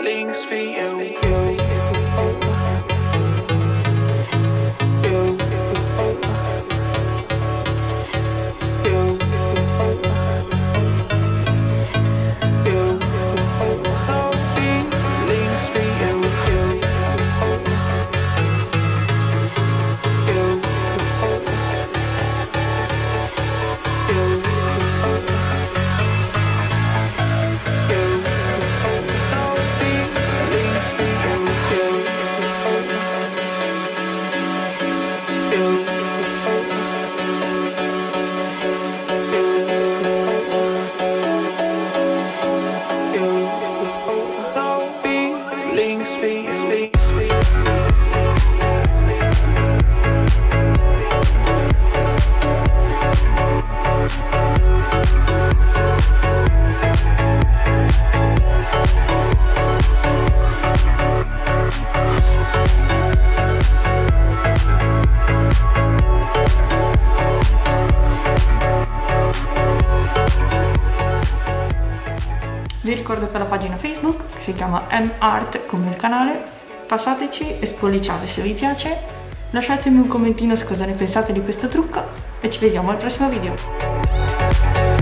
feelings for you. Vi ricordo che ho la pagina Facebook che si chiama mart come il canale, passateci e spolliciate se vi piace, lasciatemi un commentino su cosa ne pensate di questo trucco e ci vediamo al prossimo video.